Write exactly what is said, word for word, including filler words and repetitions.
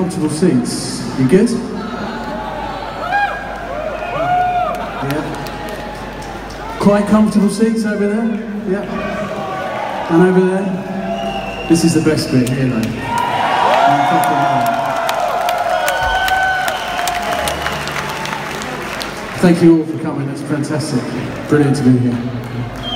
comfortable seats. You good? Yeah. Quite comfortable seats over there? Yeah. And over there? This is the best bit here, though. Thank you all for coming, it's fantastic. Brilliant to be here.